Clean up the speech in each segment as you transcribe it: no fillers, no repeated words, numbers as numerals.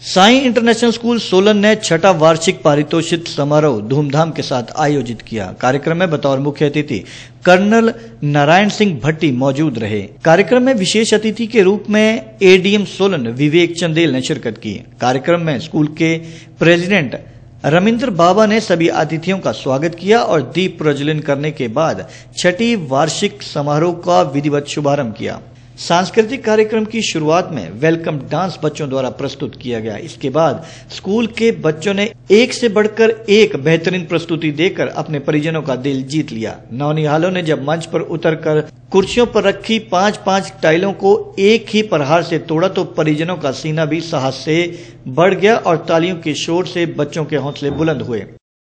Sai international school Solan ने छठा वार्षिक पारितोषिक समारोह धूमधाम के साथ आयोजित किया। कार्यक्रम में बतौर मुख्य अतिथि कर्नल नारायण सिंह भट्टी मौजूद रहे। कार्यक्रम में विशेष अतिथि के रूप में एडीएम सोलन विवेक चंदेल ने शिरकत की। कार्यक्रम में स्कूल के प्रेसिडेंट रमिंद्र बाबा ने सभी अतिथियों का स्वागत किया और दीप प्रज्वलन करने के बाद छठी वार्षिक समारोह का विधिवत शुभारंभ किया। सांस्कृतिक कार्यक्रम की शुरुआत में वेलकम डांस बच्चों द्वारा प्रस्तुत किया गया। इसके बाद स्कूल के बच्चों ने एक से बढ़कर एक बेहतरीन प्रस्तुति देकर अपने परिजनों का दिल जीत लिया। नौनिहालों ने जब मंच पर उतरकर कुर्सियों पर रखी 5-5 टाइलों को एक ही प्रहार से तोड़ा तो परिजनों का सीना भी साहस से बढ़ गया और तालियों के शोर से बच्चों के हौसले बुलंद हुए।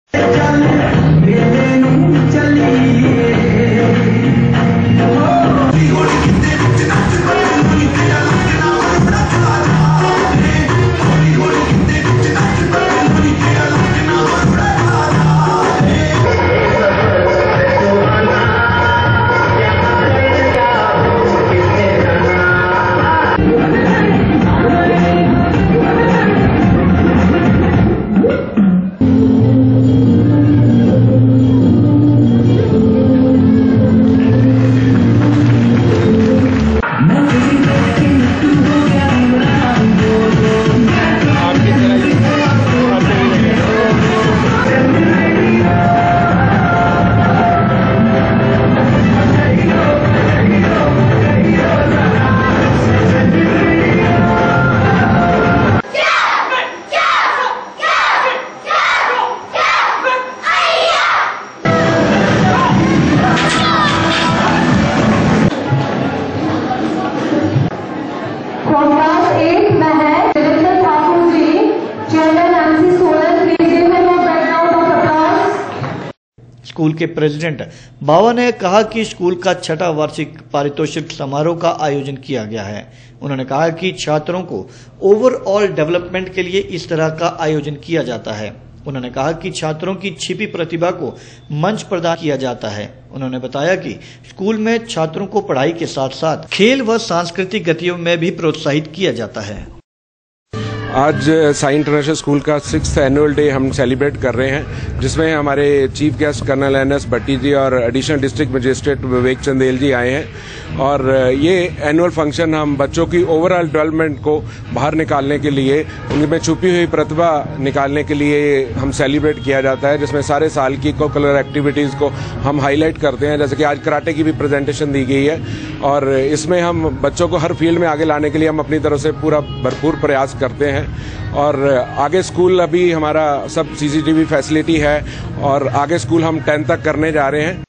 स्कूल के प्रेसिडेंट बाबा ने कहा कि स्कूल का छठा वार्षिक पारितोषिक समारोह का आयोजन किया गया है। उन्होंने कहा कि छात्रों को ओवरऑल डेवलपमेंट के लिए इस तरह का आयोजन किया जाता है। उन्होंने कहा कि छात्रों की छिपी प्रतिभा को मंच प्रदान किया जाता है। उन्होंने बताया कि स्कूल में छात्रों को पढ़ाई के साथ साथ खेल व सांस्कृतिक गतिविधियों में भी प्रोत्साहित किया जाता है। आज साई इंटरनेशनल स्कूल का 6th एनुअल डे हम सेलिब्रेट कर रहे हैं, जिसमें हमारे chief guest colonel N S Bhatti ji और additional district magistrate Vivek Chandel ji आए हैं। और ये एनुअल फंक्शन हम बच्चों की ओवरऑल डेवलपमेंट को बाहर निकालने के लिए, उनमें छुपी हुई प्रतिभा निकालने के लिए हम सेलिब्रेट किया जाता है, जिसमें सारे साल की को कलर एक्टिविटीज़ को हम हाईलाइट करते हैं। जैसे कि आज कराटे की भी प्रेजेंटेशन दी गई है और इसमें हम बच्चों को हर फील्ड में आगे लाने के लिए हम अपनी तरफ से पूरा भरपूर प्रयास करते हैं। और आगे स्कूल अभी हमारा सब CCTV फैसिलिटी है और आगे स्कूल हम 10th तक करने जा रहे हैं।